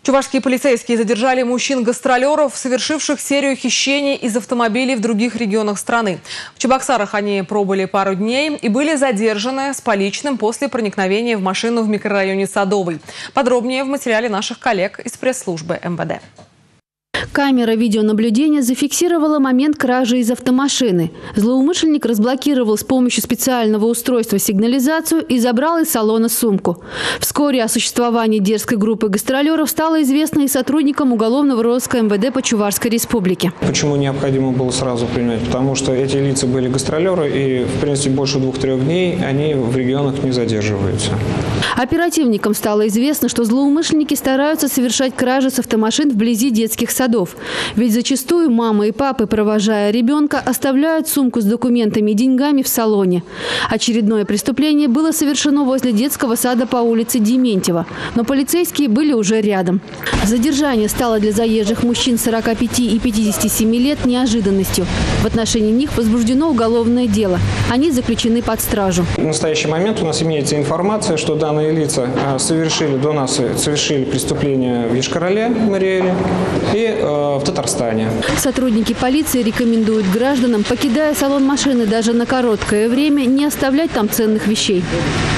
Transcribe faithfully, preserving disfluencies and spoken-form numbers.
Чувашские полицейские задержали мужчин-гастролеров, совершивших серию хищений из автомобилей в других регионах страны. В Чебоксарах они пробыли пару дней и были задержаны с поличным после проникновения в машину в микрорайоне Садовый. Подробнее в материале наших коллег из пресс-службы эм вэ дэ. Камера видеонаблюдения зафиксировала момент кражи из автомашины. Злоумышленник разблокировал с помощью специального устройства сигнализацию и забрал из салона сумку. Вскоре о существовании дерзкой группы гастролеров стало известно и сотрудникам уголовного розыска эм вэ дэ по Чувашской республике. Почему необходимо было сразу принять? Потому что эти лица были гастролеры и, в принципе, больше двух-трех дней они в регионах не задерживаются. Оперативникам стало известно, что злоумышленники стараются совершать кражи с автомашин вблизи детских садов. Ведь зачастую мама и папы, провожая ребенка, оставляют сумку с документами и деньгами в салоне. Очередное преступление было совершено возле детского сада по улице Дементьева. Но полицейские были уже рядом. Задержание стало для заезжих мужчин сорока пяти и пятидесяти семи лет неожиданностью. В отношении них возбуждено уголовное дело. Они заключены под стражу. В настоящий момент у нас имеется информация, что данные лица совершили до нас совершили преступление в Йошкар-Оле, Мариэле, и в Татарстане. Сотрудники полиции рекомендуют гражданам, покидая салон машины даже на короткое время, не оставлять там ценных вещей.